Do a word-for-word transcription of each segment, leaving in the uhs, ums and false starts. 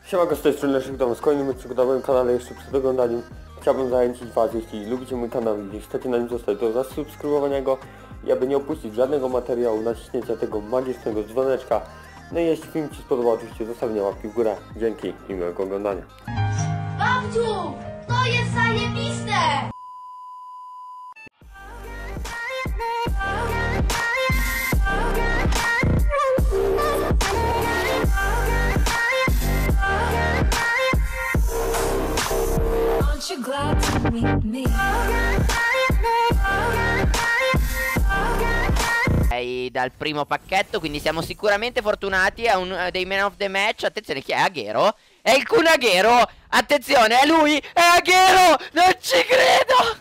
Siemanko, z tej strony Leszek Dom, z kolejnym odcinku na moim kanale. Jeszcze przed oglądaniem chciałbym zachęcić was, jeśli lubicie mój kanał i chcecie na nim zostać, do zasubskrybowania go i aby nie opuścić żadnego materiału, naciśnięcia tego magicznego dzwoneczka. No i jeśli film ci spodobał, oczywiście zostawienia łapki w górę. Dzięki i miłego oglądania. Babciu, to jest zajebiste! Dal primo pacchetto, quindi siamo sicuramente fortunati. A un uh, dei man of the match. Attenzione, chi è? Aghero? È il Kun Aghero. Attenzione, è lui, è Aghero. Non ci credo.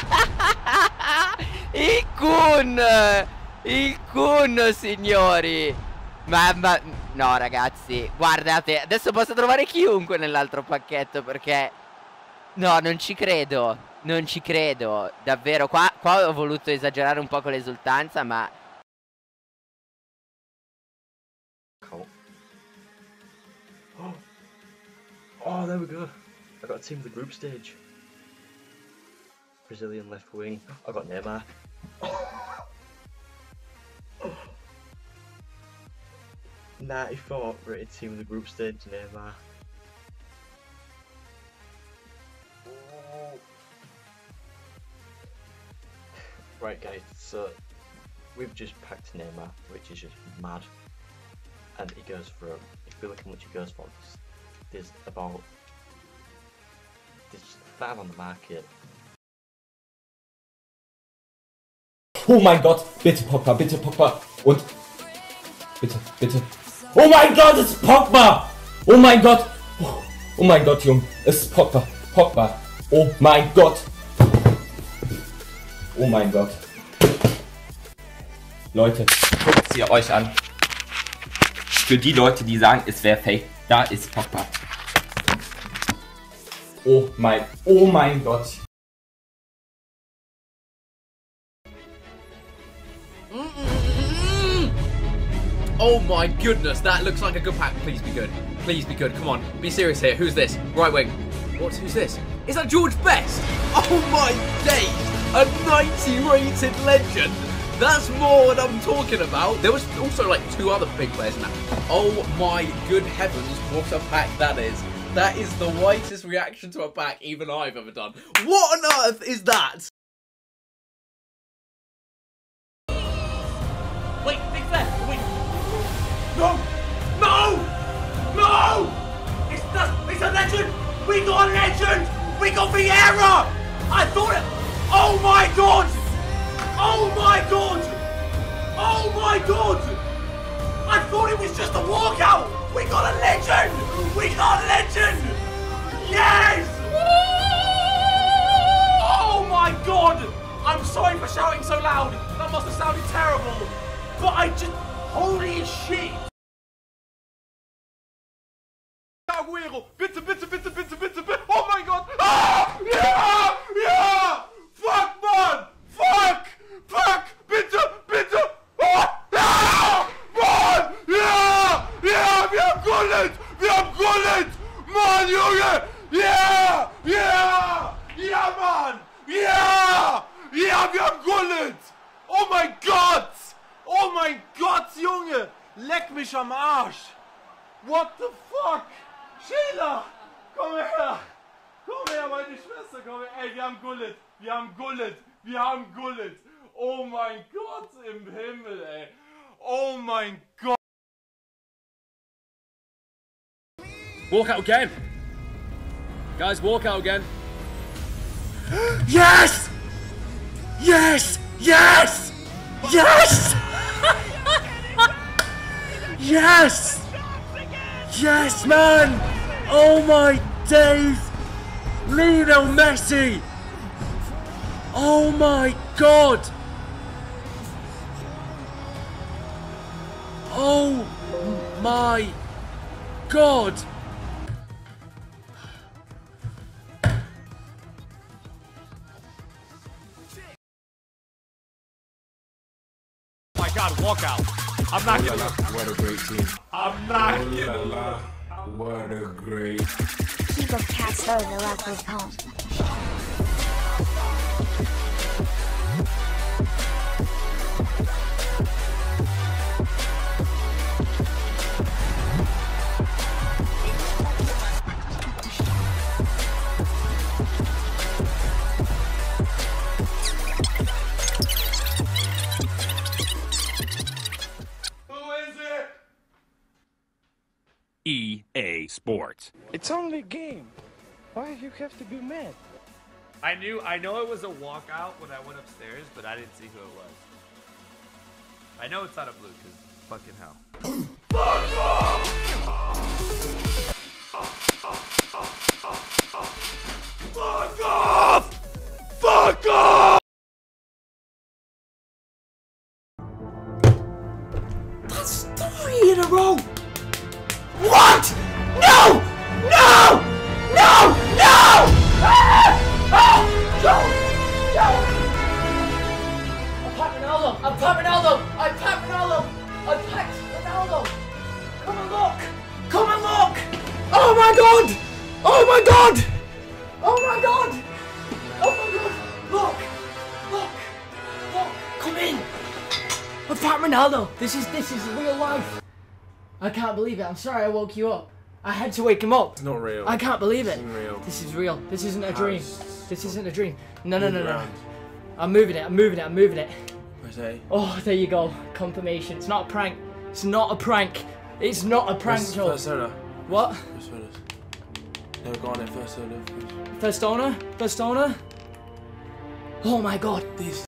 Il Kun, il Kun, signori. Mamma, no ragazzi, guardate, adesso posso trovare chiunque nell'altro pacchetto, perché no, non ci credo. Non ci credo, davvero. Qua, qua ho voluto esagerare un po' con l'esultanza, ma Oh. Oh, there we go. I got a team of the group stage. Brazilian left wing. I got Neymar. ninety-four rated team of the group stage, Neymar. Right guys, so we've just packed Neymar, which is just mad. And he goes for, if we look how much he goes for, there's about, there's five on the market. Oh mein Gott, bitte Pogba, bitte Pogba und bitte, bitte. Oh mein Gott, es ist Pogba! Oh mein Gott! Oh, oh mein Gott, Junge, es ist Pogba, Pogba. Oh mein Gott! Oh mein Gott. Leute, guckt sie euch an. Für die Leute, die sagen, es wäre fake, da ist Pogba. Oh mein, oh mein Gott. Oh my goodness, that looks like a good pack. Please be good. Please be good. Come on, be serious here. Who's this? Right wing. What? Who's this? Is that George Best? Oh my days! A ninety rated legend. That's more what I'm talking about. There was also like two other big players in that. Oh my good heavens, what a pack that is. That is the whitest reaction to a pack even I've ever done. What on earth is that? Wait, big fair, wait. No! No! No! It's the, it's a legend! We got a legend! We got Vieira! I thought it... Oh my god! Oh my god! Oh my god! I thought it was just a walkout! We got a legend! We got a legend! Yes! Oh my god! I'm sorry for shouting so loud. That must have sounded terrible. But I just... Holy shit! Aguero! Bitte, bitte, bitte, bitte, bitte, bitte! Oh my god! Ah! Ja! Ja! Fuck, man! Fuck! Fuck! Bitte! Bitte! Oh! Ja! Mann! Ja! Ja! Wir haben Gullet! Wir haben Gullet! Mann, Junge! Ja! Ja! Ja, Mann! Ja! Ja, wir haben Gullet! Oh mein Gott! Oh mein Gott, Junge! Leck mich am Arsch! What the fuck? Sheila! Komm her! Komm her, meine Schwester, komm her! Ey, wir haben Gullet! Wir haben Gullet! Wir haben Gullet! Oh mein Gott im Himmel, ey! Oh mein Gott! Walk out again! Guys, walk out again! Yes! Yes! Yes! Yes! Yes! Yes, man! Oh my days! Lionel Messi! Oh my god! Oh my god! My god, walk out! I'm not gonna. What a great team. I'm not Oh, la, gonna. la. What a great. Keep a cast over the record home. E A Sports. It's only a game. Why do you have to be mad? I knew, I know it was a walkout when I went upstairs, but I didn't see who it was. I know it's not a blue, because fucking hell. Fuck off! Fuck off! Fuck off! That's three in a row! What? No! No! No! No! Ah! Ah! No! No! I packed Ronaldo! I packed Ronaldo! I packed Ronaldo! I packed Ronaldo! Come and look! Come and look! Oh my god! Oh my god! Oh my god! Oh my god! Look! Look! Look! Come in! I packed Ronaldo! This is this is real life! I can't believe it. I'm sorry I woke you up. I had to wake him up. It's not real. I can't believe it. This isn't real. This is real. This isn't a dream. House. This isn't a dream. No, no, no, Move no. around. I'm moving it. I'm moving it. I'm moving it. Where's A? Oh, there you go. Confirmation. It's not a prank. It's not a prank. It's not a prank, Where's Joe. first owner? What? First owners. No, go on it. First owner. Please. First owner? First owner? Oh my god. This.